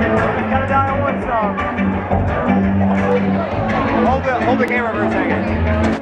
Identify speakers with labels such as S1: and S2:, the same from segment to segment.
S1: Gotta die on one song. Hold the camera for a second.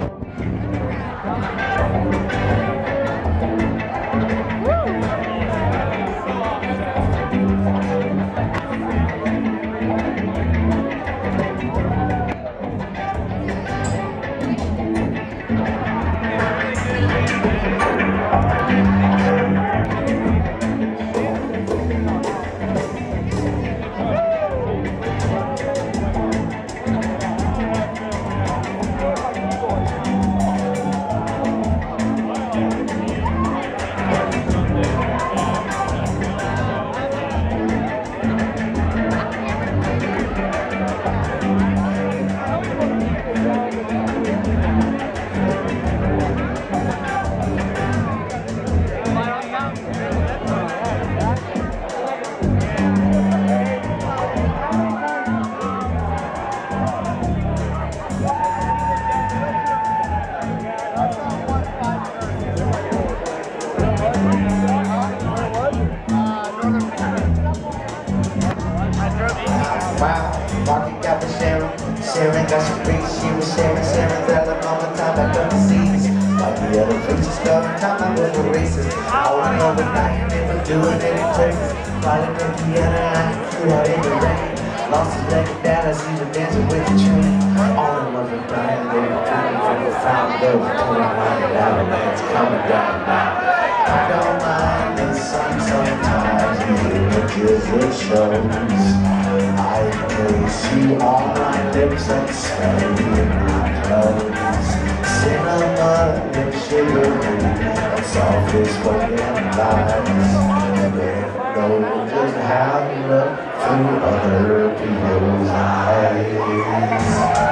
S2: Sharing got some freaks, she was sharing that the moment time back up the seas. Like the other freaks discovered time I was a racist. All I know at night, they were doing it in places. Riding the piano and threw out in the rain. Lost his leg and dad, I see them dancing with the train. All in love with dying, they were drinking from the fountain. They were pouring wine and avalanche coming down now. I don't mind the sun sometimes, the images it shows. I place you on my lips and smell you in my clothes. Cinnamon and sugary and softly spoken lies. Never know just how to look through other people's eyes.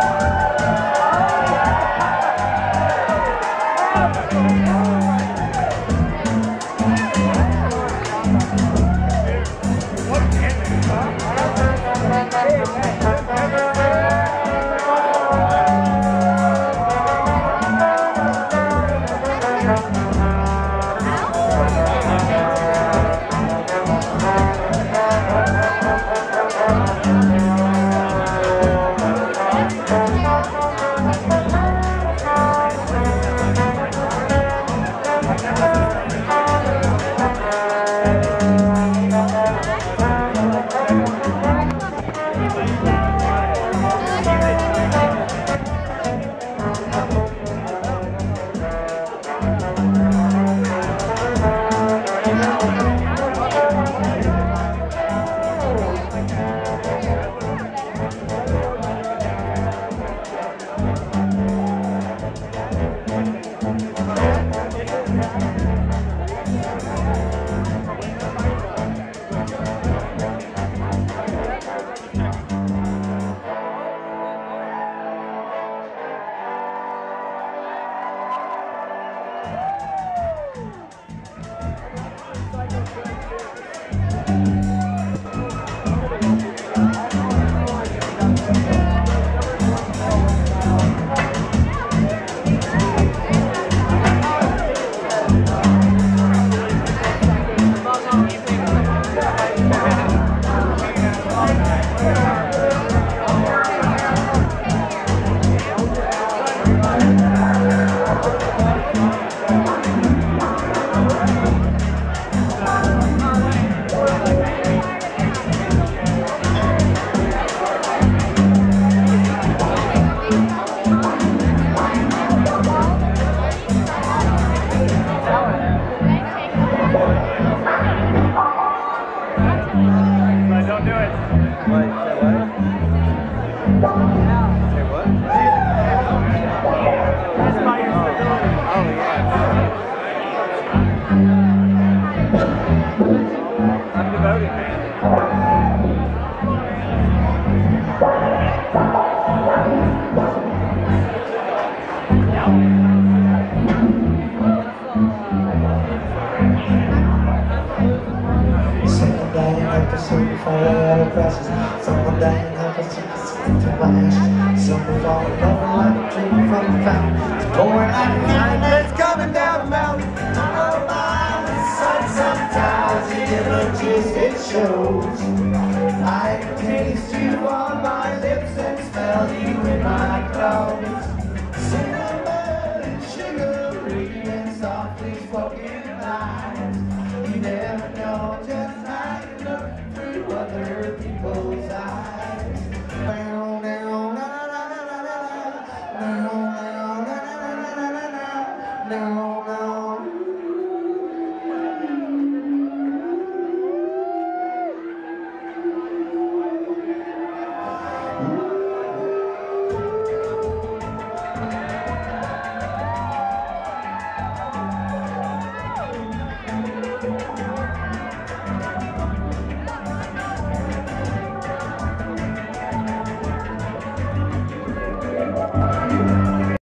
S2: Someone dying, help us to my ashes. Someone falling over like a tree from the fountain. It's pouring like a fountain that's coming down the mountain. I don't mind the sun sometimes, the images it shows. shows. I can taste you on my lips and smell you in my clothes. Cinnamon and sugary and softly spoken lies. You never know just